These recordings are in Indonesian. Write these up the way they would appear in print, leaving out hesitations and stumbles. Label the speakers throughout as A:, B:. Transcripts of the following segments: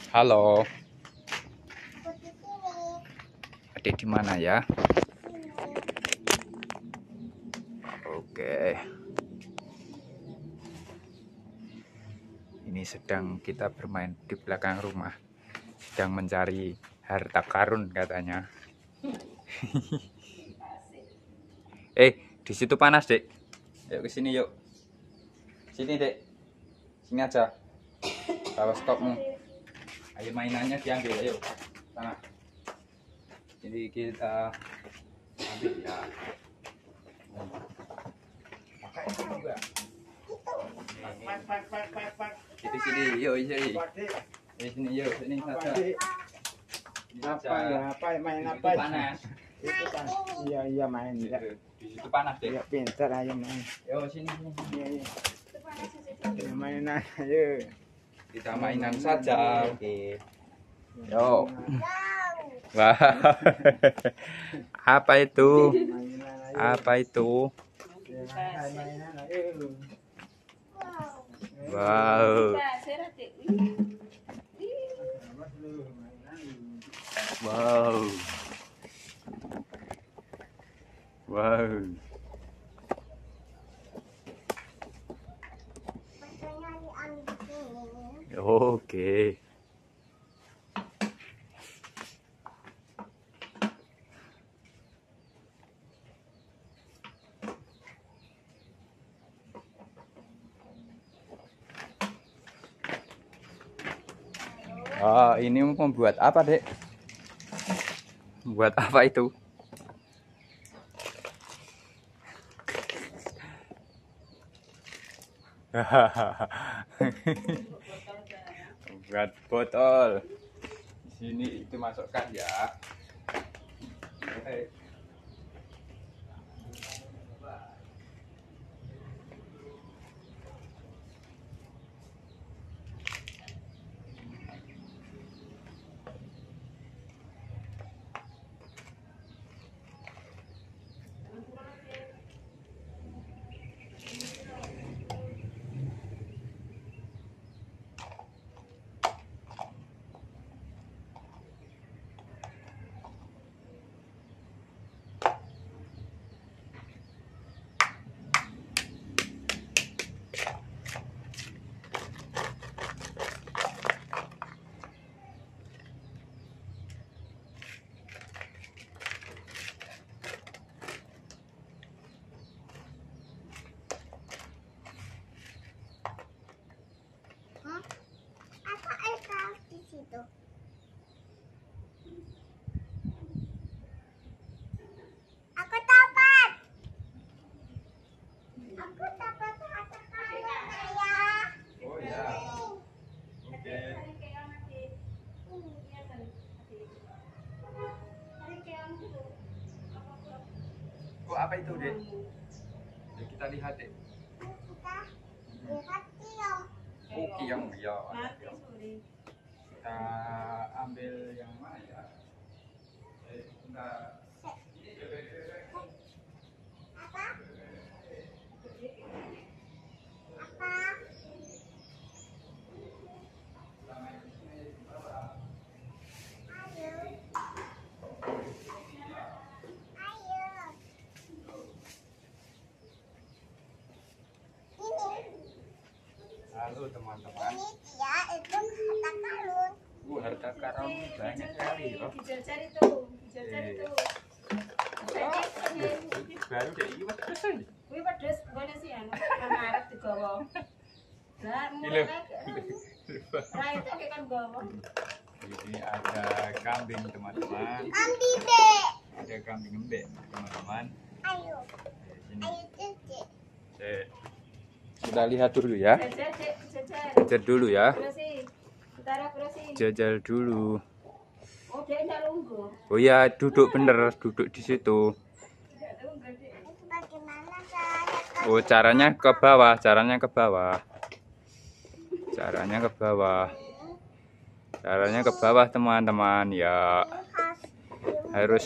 A: Halo, adik di mana ya? Oke. Ini sedang kita bermain di belakang rumah. Sedang mencari harta karun katanya. Di situ panas, Dek. Yuk ke sini yuk. Sini, Dek. Sini aja. Bawa stopmu. Ayo mainannya diambil, ayo. Sana. Jadi kita ambil ya. Pakai itu juga. Di sini, yuk sini. Di sini yuk, sini saja.
B: Apa main apa?
A: Panas.
B: Itu kan. Iya main ya.
A: Di situ panas, Dek.
B: Ya pintar aja main.
A: Yo sini.
B: Iya. Ya, mainan ayo.
A: Kita mainan saja. Oke. Yo. Wah. Apa itu?
B: Mainan ayo.
A: Apa itu?
B: Mainan ayo.
A: Wow. Wow. Wow. Oke. Ini membuat apa, Dek? Buat apa itu? Buat botol. Di sini itu masukkan ya. Apa itu, Dek? Ya, kita lihat, Dek. Kiong ya. Kita ambil yang mana ya? Halo teman-teman.
C: Ini dia itu harta karun.
A: Harta karun banyak sekali loh.
C: Dijajal itu, dijajal itu.
A: Ini baru deh, ini pedes aja.
C: Wih pedes, gimana sih anu? Karena arep digawa. Lah, mulai Nah itu kayak kan gawa.
A: Ini ada kambing teman-teman.
C: Kambing dek.
A: Ada kambing embek teman-teman.
C: Ayo,
A: Sini.
C: ayo cek.
A: Kita lihat dulu ya.
C: Jajal, jajal.
A: Jajal dulu ya.
C: Kurasi. Utara kurasi.
A: Jajal dulu.
C: Oh dia nggak lungguh.
A: Oh ya, duduk bener, duduk di situ.
C: Tidak lungguh dek. Bagaimana caranya?
A: Oh, caranya ke bawah, caranya ke bawah. Caranya ke bawah. Caranya ke bawah, teman-teman. Ya, harus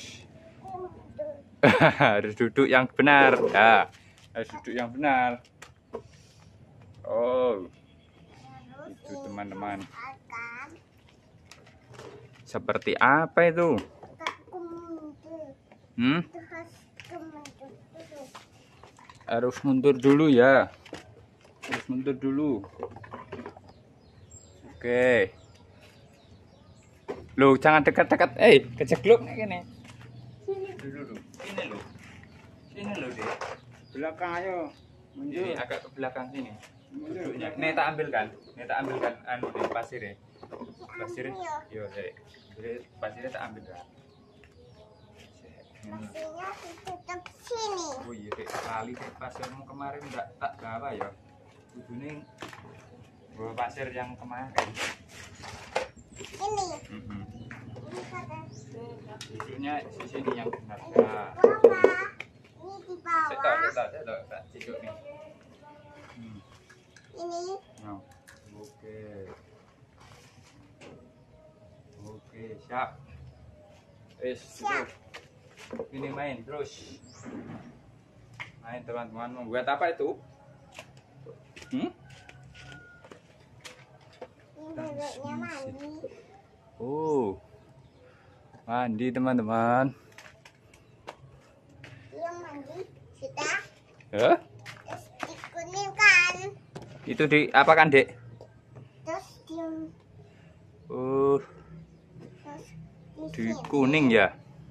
A: harus duduk yang benar. Ya, harus duduk yang benar. Oh, itu teman-teman. Seperti apa itu? Hmm? Harus mundur dulu ya. Harus mundur dulu. Oke. Loh, jangan dekat-dekat. Kecekluk nih gini. Sini dulu. Sini loh. Sini loh, Dek.
B: Belakang ayo. Mundur.
A: Ini agak ke belakang sini.
B: Mundur.
A: Nih tak ambilkan. Anu nih pasir ya. Pasir. Yo, Dek. Pasirnya tak ambilkan.
D: Pasirnya ditutup sini.
A: Oh iya, Dek. Kali Dek pasirmu kemarin enggak tak bawa ya. Ujungnya bawa pasir yang kemarin.
D: Ini. Ini kata.
A: Ujungnya di sini yang benar.
D: Ini
A: Nah,
D: di bawah. Ini di bawah.
A: Setok, cicuk nih.
D: Ini.
A: Nah, oke. Oke, siap.
D: Siap.
A: Ini main terus. Main teman-teman, membuat apa itu?
D: Ini bebeknya mandi.
A: Oh, mandi teman-teman.
D: Dia mandi. Sudah.
A: Hah?
D: Terus dikuningkan.
A: Itu di apa kan, Dek?
D: Terus
A: Oh,
D: terus
A: di
D: sini.
A: kuning ya.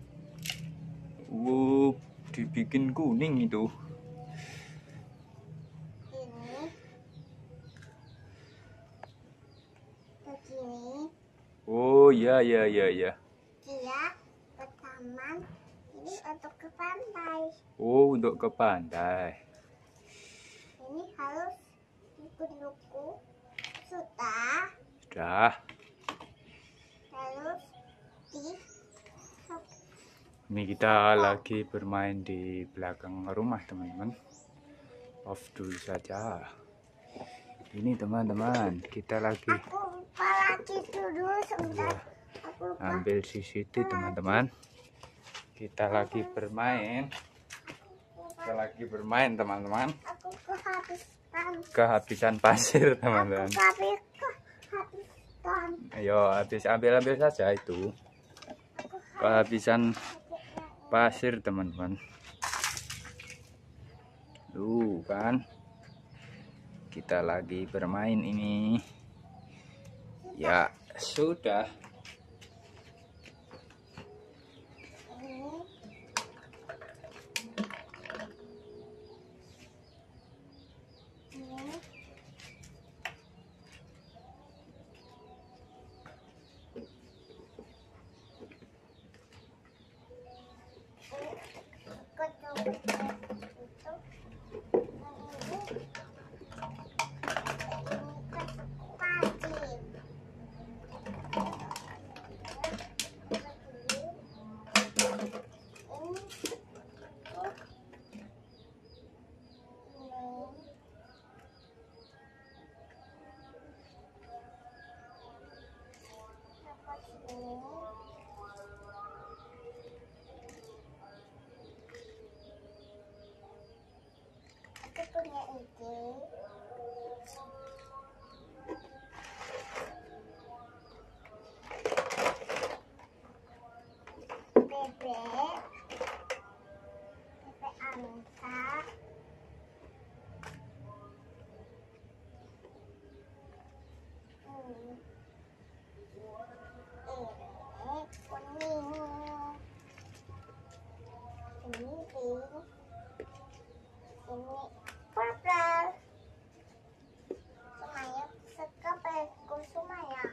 A: Dibikin kuning itu.
D: Ini. Begini.
A: Oh, ya.
D: Dia ke taman. Ini untuk ke pantai.
A: Oh, untuk ke pantai.
D: Ini harus dikunduku. Sudah.
A: Sudah.
D: Harus di
A: Ini kita lagi bermain di belakang rumah teman-teman. Off dulu saja. Ini teman-teman, kita lagi
D: aku lupa lagi dulu sebentar. Aku lupa.
A: ambil CCTV teman-teman. Kita lagi bermain. Teman-teman.
D: Aku
A: Kehabisan pasir teman-teman.
D: kehabisan.
A: Ayo ambil saja itu. Kehabisan pasir teman-teman. Kan. Kita lagi bermain ini. Ya, sudah.
D: Aku punya ide. Bebek angsa. Kuning. Ini pink. Ini purple. Semuanya sekepekku semuanya.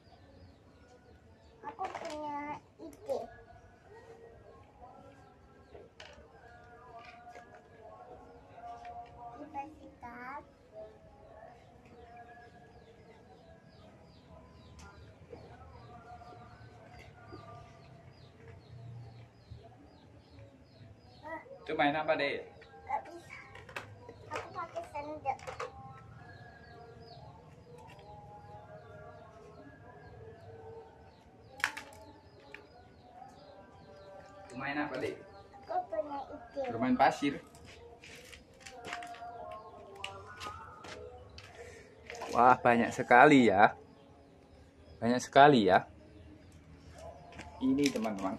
D: Aku punya ide. Kita sikat.
A: Itu main apa, Dek?
D: Gak bisa. Aku pakai sendok.
A: Main apa, Dek?
D: Aku punya ide.
A: Bermain pasir. Wah, banyak sekali ya. ini teman-teman.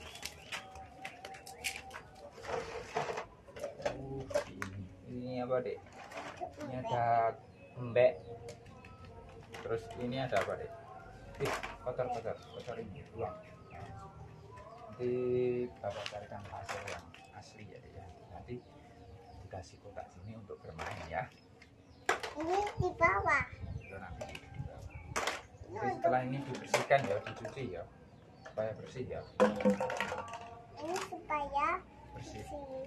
A: Ini apa dek? Ini ada embek. Terus ini ada apa dek? Kotor ini buang. Nanti bapak carikan hasil yang asli ya dek ya. Nanti dikasih kotak sini untuk bermain ya.
D: Ini di bawah.
A: Itu nanti di bawah. Jadi setelah ini dibersihkan ya, dicuci ya, supaya bersih ya.
D: Ini supaya
A: Bersih.
D: bersih.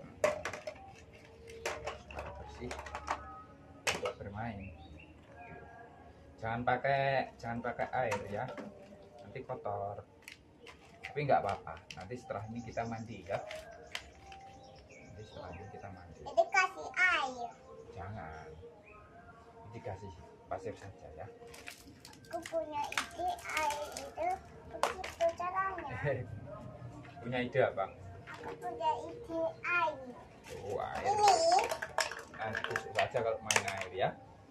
A: Supaya bersih untuk bermain. Jangan pakai air ya, nanti kotor. Tapi nggak apa-apa. Nanti setelah ini kita mandi ya. Nanti setelah ini kita mandi.
D: Jadi kasih air.
A: Jangan. Ini dikasih pasir saja ya.
D: Aku punya ide air itu begitu caranya.
A: Punya ide apa?
D: Aku punya ide air.
A: Oh, air.
D: Ini,
A: Nanti tusuk saja kalau main air ya.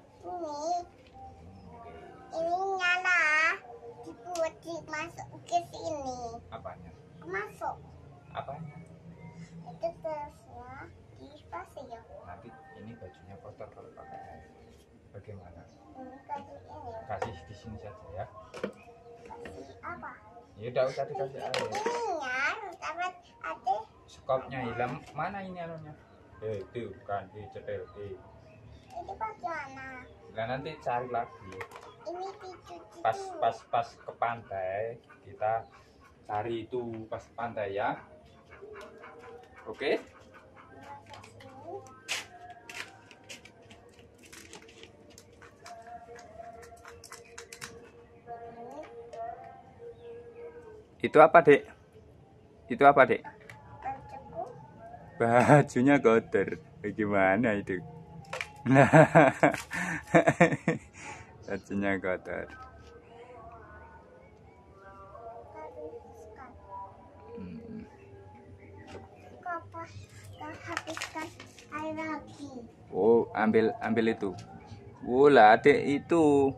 D: ini nyala. Dibuat dimasuk ke sini.
A: Apanya?
D: Masuk.
A: Apanya?
D: Itu terusnya di pasir.
A: Nanti ini bajunya kotor kalau pakai air. Bagaimana?
D: Ini kasih ini.
A: Kasih di sini saja ya.
D: Kasih apa?
A: Ya udah usah dikasih air.
D: Ininya, dapat ada.
A: Skopnya hilang. Mana ini anunya? Itu bukan dicetil.
D: Itu bagaimana?
A: Nah nanti cari lagi.
D: Ini dicuci
A: Pas
D: dulu.
A: ke pantai kita cari itu pas pantai ya. Oke? Itu apa dek? Itu apa dek?
D: Bajuku.
A: Bajunya kotor. Bagaimana itu? Nah, bajunya kotor.
D: Habiskan.
A: Hmm.
D: Kapan kita habiskan air lagi?
A: Oh, ambil itu. Oh lah, adek itu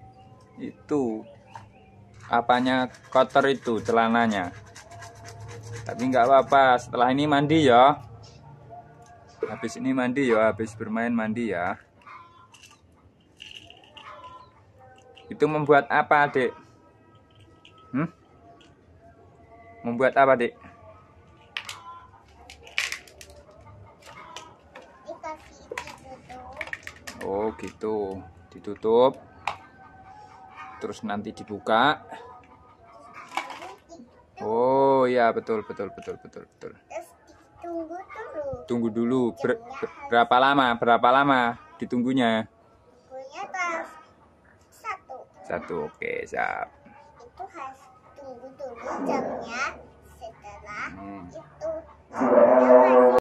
A: apanya kotor itu celananya. Tapi nggak apa-apa. Setelah ini mandi ya. Habis ini mandi ya. Habis bermain mandi ya. Itu membuat apa, Dek? Membuat apa, Dek?
D: Dikasih ditutup.
A: Oh, gitu. Ditutup. Terus nanti dibuka. Oh, ya betul.
D: Terus ditunggu dulu.
A: Tunggu dulu. Berapa lama ditunggunya?
D: Punya tas satu.
A: Oke, siap.
D: Itu harus tunggu dulu jamnya. Setelah
A: Hmm.
D: itu jamnya masih